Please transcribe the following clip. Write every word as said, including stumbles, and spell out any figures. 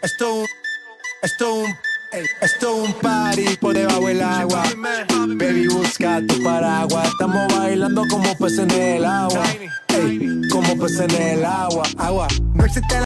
Esto, esto, ey, esto es un party por debajo del agua. Baby, busca tu paraguas. Estamos bailando como peces en el agua. Ey, como peces en el agua. Agua. No existe